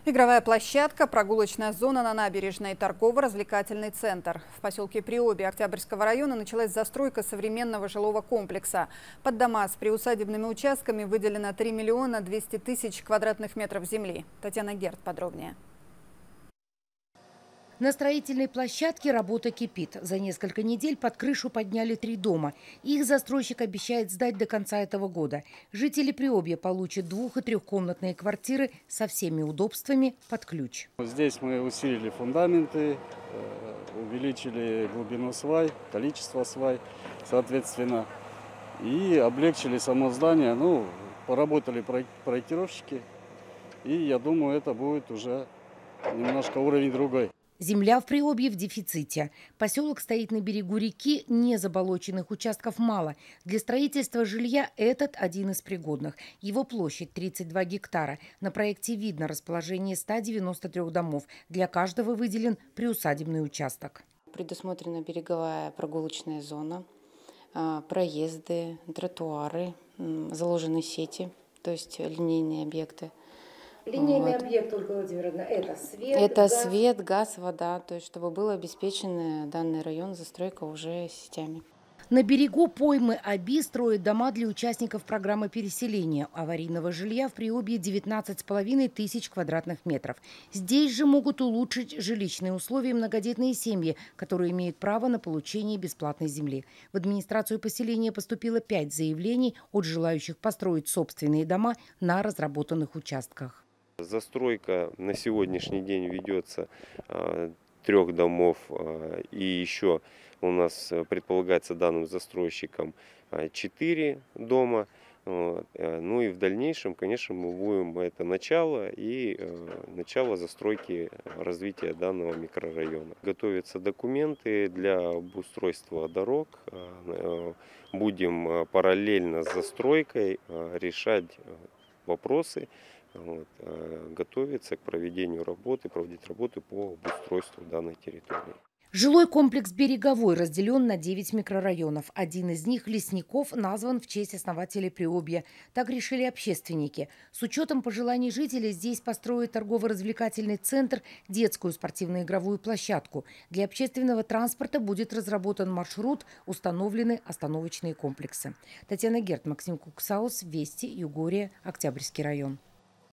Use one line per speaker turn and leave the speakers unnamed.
Игровая площадка, прогулочная зона на набережной, торгово-развлекательный центр. В поселке Приобье Октябрьского района началась застройка современного жилого комплекса. Под дома с приусадебными участками выделено 3 миллиона 200 тысяч квадратных метров земли. Татьяна Герд подробнее.
На строительной площадке работа кипит. За несколько недель под крышу подняли 3 дома. Их застройщик обещает сдать до конца этого года. Жители Приобья получат 2- и 3-комнатные квартиры со всеми удобствами под ключ.
Здесь мы усилили фундаменты, увеличили глубину свай, количество свай, соответственно, и облегчили само здание. Поработали проектировщики, и я думаю, это будет уже немножко уровень другой.
Земля в Приобье в дефиците. Поселок стоит на берегу реки, незаболоченных участков мало. Для строительства жилья этот один из пригодных. Его площадь 32 гектара. На проекте видно расположение 193 домов. Для каждого выделен приусадебный участок.
Предусмотрена береговая прогулочная зона, проезды, тротуары, заложены сети, то есть линейные объекты.
Линейный объект, Ольга Владимировна, это свет,
это
газ.
свет, газ, вода, то есть чтобы был обеспечен данный район застройка уже сетями.
На берегу поймы Оби строят дома для участников программы переселения. Аварийного жилья в Приобье 19,5 тысяч квадратных метров. Здесь же могут улучшить жилищные условия многодетные семьи, которые имеют право на получение бесплатной земли. В администрацию поселения поступило 5 заявлений от желающих построить собственные дома на разработанных участках.
Застройка на сегодняшний день ведется 3 домов, и еще у нас предполагается данным застройщикам 4 дома. Ну и в дальнейшем, конечно, мы будем это начало застройки развития данного микрорайона. Готовятся документы для обустройства дорог. Будем параллельно с застройкой решать вопросы, готовиться к проведению работы, проводить работы по обустройству данной территории.
Жилой комплекс «Береговой» разделен на 9 микрорайонов. Один из них, Лесников, назван в честь основателей Приобья. Так решили общественники. С учетом пожеланий жителей здесь построят торгово-развлекательный центр, детскую спортивно-игровую площадку. Для общественного транспорта будет разработан маршрут, установлены остановочные комплексы. Татьяна Герд, Максим Куксаус, Вести, Югория, Октябрьский район.